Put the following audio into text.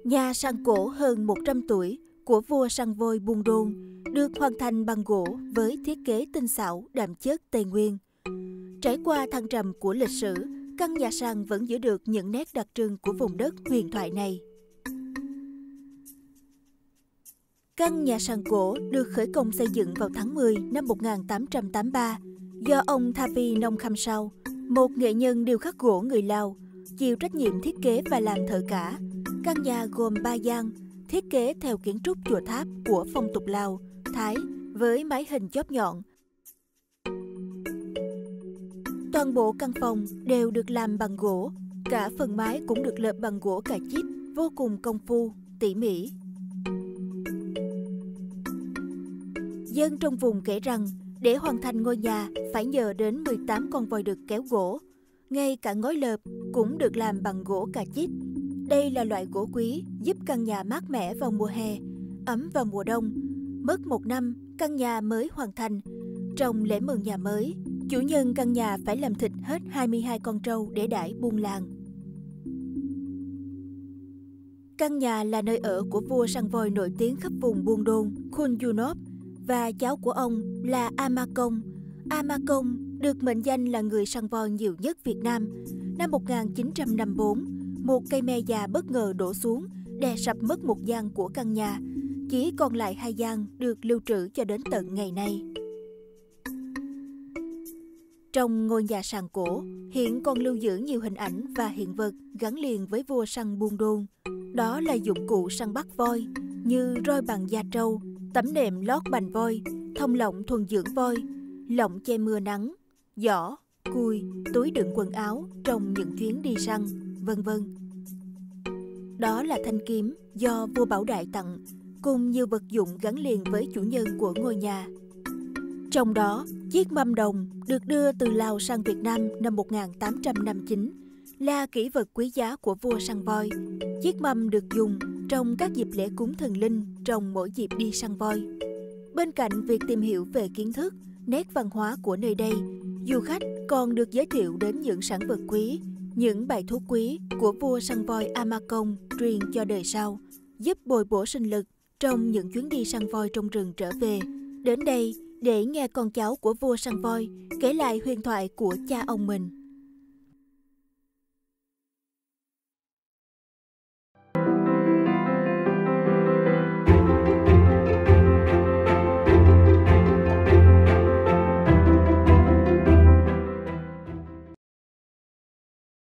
Nhà sàn cổ hơn 100 tuổi của vua săn voi Buôn Đôn được hoàn thành bằng gỗ với thiết kế tinh xảo đậm chất Tây Nguyên. Trải qua thăng trầm của lịch sử, căn nhà sàn vẫn giữ được những nét đặc trưng của vùng đất huyền thoại này. Căn nhà sàn cổ được khởi công xây dựng vào tháng 10 năm 1883 do ông Thavi Nông Khăm Sau, một nghệ nhân điêu khắc gỗ người Lào, chịu trách nhiệm thiết kế và làm thợ cả. Căn nhà gồm 3 gian, thiết kế theo kiến trúc chùa tháp của phong tục Lào, Thái với mái hình chóp nhọn. Toàn bộ căn phòng đều được làm bằng gỗ, cả phần mái cũng được lợp bằng gỗ cà chít, vô cùng công phu, tỉ mỉ. Dân trong vùng kể rằng, để hoàn thành ngôi nhà phải nhờ đến 18 con voi đực kéo gỗ. Ngay cả ngói lợp cũng được làm bằng gỗ cà chít. Đây là loại gỗ quý giúp căn nhà mát mẻ vào mùa hè, ấm vào mùa đông. Mất 1 năm, căn nhà mới hoàn thành. Trong lễ mừng nhà mới, chủ nhân căn nhà phải làm thịt hết 22 con trâu để đãi buôn làng. Căn nhà là nơi ở của vua săn voi nổi tiếng khắp vùng Buôn Đôn, Khun Yunop, và cháu của ông là Ama Công. Ama Công được mệnh danh là người săn voi nhiều nhất Việt Nam. Năm 1954, một cây me già bất ngờ đổ xuống, đè sập mất một gian của căn nhà. Chỉ còn lại 2 gian được lưu trữ cho đến tận ngày nay. Trong ngôi nhà sàn cổ, hiện còn lưu giữ nhiều hình ảnh và hiện vật gắn liền với vua săn Buôn Đôn. Đó là dụng cụ săn bắt voi như roi bằng da trâu, tấm nệm lót bành voi, thông lọng thuần dưỡng voi, lọng che mưa nắng, giỏ, cùi, túi đựng quần áo trong những chuyến đi săn, vân vân. Đó là thanh kiếm do vua Bảo Đại tặng, cùng nhiều vật dụng gắn liền với chủ nhân của ngôi nhà. Trong đó, chiếc mâm đồng được đưa từ Lào sang Việt Nam năm 1859 là kỷ vật quý giá của vua săn voi. Chiếc mâm được dùng trong các dịp lễ cúng thần linh trong mỗi dịp đi săn voi. Bên cạnh việc tìm hiểu về kiến thức, nét văn hóa của nơi đây, du khách còn được giới thiệu đến những sản vật quý, những bài thuốc quý của vua săn voi Ama Công truyền cho đời sau, giúp bồi bổ sinh lực trong những chuyến đi săn voi trong rừng trở về. Đến đây để nghe con cháu của vua săn voi kể lại huyền thoại của cha ông mình.